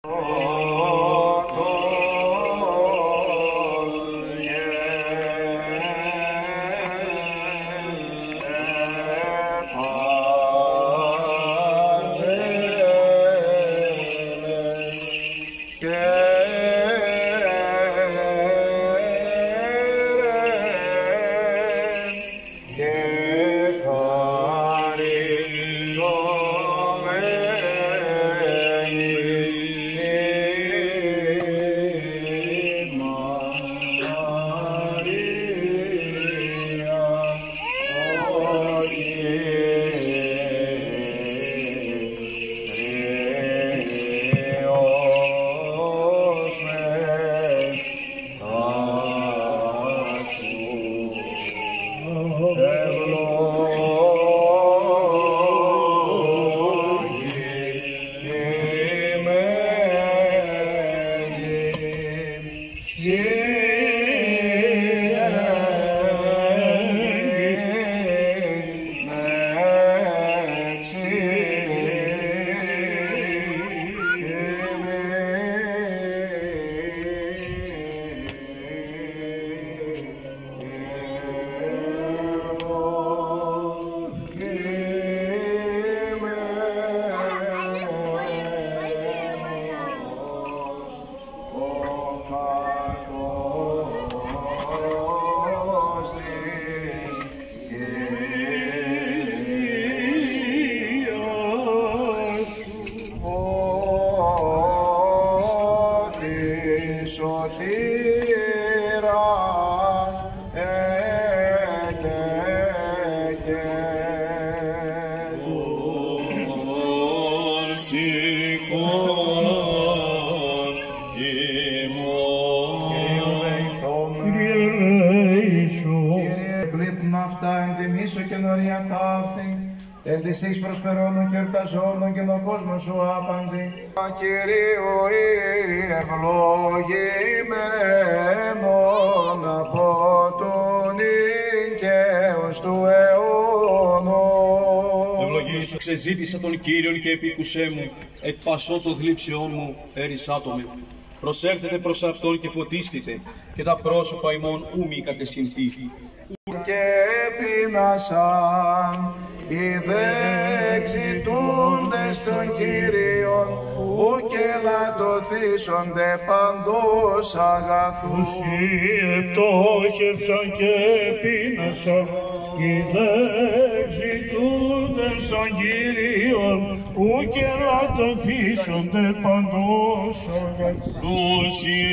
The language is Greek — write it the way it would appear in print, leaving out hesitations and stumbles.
Εν της εις προσφερώνων και ορταζόνων και τον κόσμο σου άπαντη. Κυρίου ευλογημένον από τον οικαίος του αιώνων. Ευλογήσω, ξεζήτησα τον Κύριον και επίκουσέ μου, εκ πασών των θλίψεών μου ερισάτω με. Προσέλθετε προς Αυτόν και φωτίστητε, και τα πρόσωπα ημών ου μη κατεσχυνθεί. Και πείνασαν οι δεξιτούντες των Κύριων, ουκ ελαττωθήσονται παντός αγαθούς. Όσοι επτόχευσαν και πείνασαν οι δεξιτούντες των Κύριων, ουκ ελαττωθήσονται παντός αγαθούς.